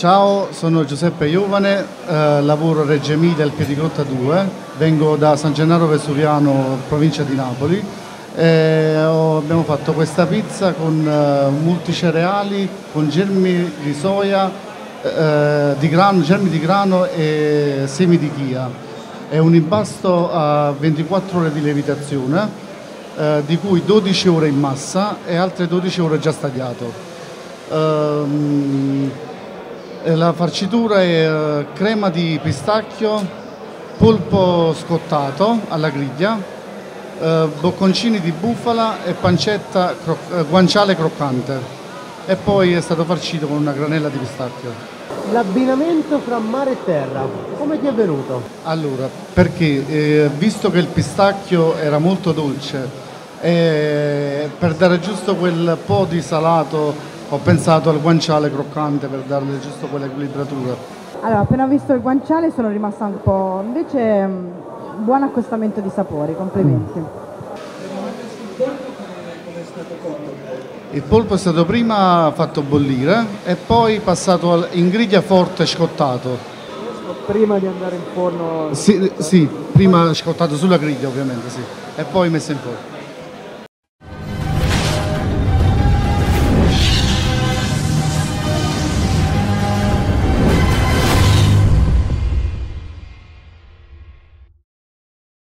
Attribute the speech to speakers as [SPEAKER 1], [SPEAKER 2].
[SPEAKER 1] Ciao, sono Giuseppe Iovane, lavoro a Reggio Emilia al Piedigrotta 2, vengo da San Gennaro Vesuviano, provincia di Napoli. Abbiamo fatto questa pizza con multicereali, con germi di soia, germi di grano e semi di chia. È un impasto a 24 ore di lievitazione, di cui 12 ore in massa e altre 12 ore già stadiato. La farcitura è crema di pistacchio, polpo scottato alla griglia, bocconcini di bufala e pancetta guanciale croccante, e poi è stato farcito con una granella di pistacchio.
[SPEAKER 2] L'abbinamento fra mare e terra, come ti è venuto?
[SPEAKER 1] Allora, perché visto che il pistacchio era molto dolce, per dare giusto quel po' di salato ho pensato al guanciale croccante per darle giusto quell'equilibratura.
[SPEAKER 3] Allora, appena visto il guanciale sono rimasta un po'... invece buon accostamento di sapori, complimenti.
[SPEAKER 1] Il polpo è stato prima fatto bollire e poi passato in griglia forte scottato.
[SPEAKER 2] Prima di andare in forno?
[SPEAKER 1] Sì, prima scottato sulla griglia ovviamente, sì, e poi messo in forno.